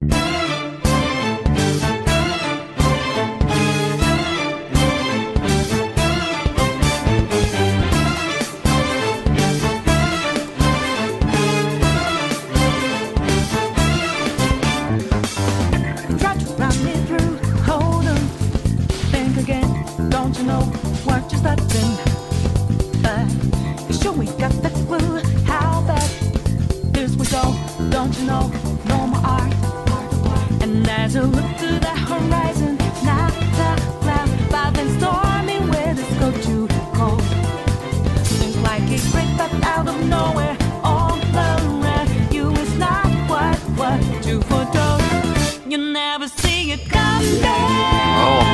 Try to run me through, hold on, think again. Don't you know what you're starting? But you sure we got the clue how bad this will go. Don't you know, no more art. And as you look to the horizon, not a cloud, but then stormy weather's go too cold. Seems like it breaks up out of nowhere, all around you. It's not what you foretold. You never see it coming. Oh